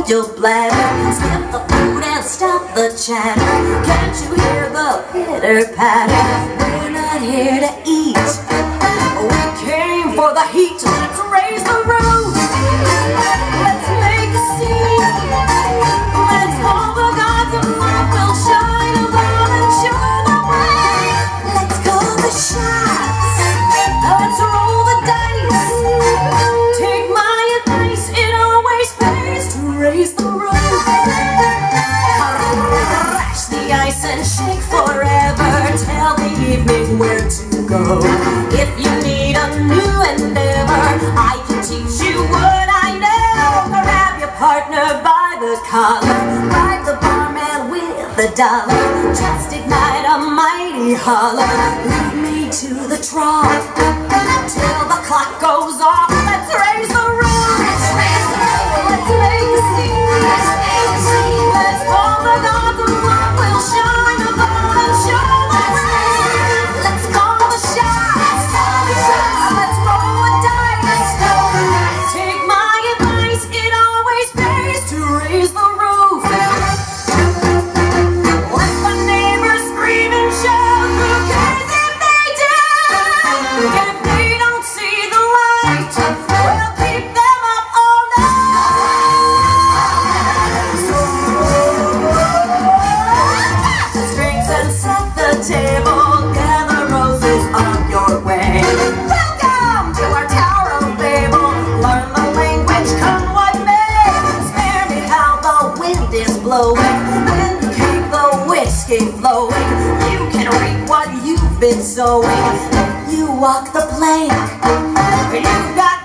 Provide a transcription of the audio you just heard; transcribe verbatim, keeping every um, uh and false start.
your bladder. Skip the food and stop the chatter. Can't you hear the pitter patter? We're not here to eat, we came for the heat. Let's raise the roof, let's make a scene. Let's call the gods of love will shine above and show the way. Let's call the shots, let's roll the dice. Take my advice, it always pays to raise the roof. Crash the ice and shake forever. Tell the evening where to go. If you need a new endeavor, I can teach you what I know. Grab your partner by the collar, bribe the barman with a dollar. Just ignite a mighty holler. Lead me to the trough till the clock goes off. Let's raise the roof, let's raise the roof. Let's make a scene, let's make a scene. Let's call the gods of love will shine above and show the way. Let's call the shots, let's roll a dice. Take my advice, it always pays to raise the roof. Let the neighbors scream and shout, who cares if they do? If they don't see the light, we'll keep them up all night. So the strings and set the table, gather roses on your way. Welcome to our Tower of Babel. Learn the language, come what may. Spare me how the wind is blowing. When you keep the whiskey flowing, you can reap what you've been sowing. If you walk the plank, you got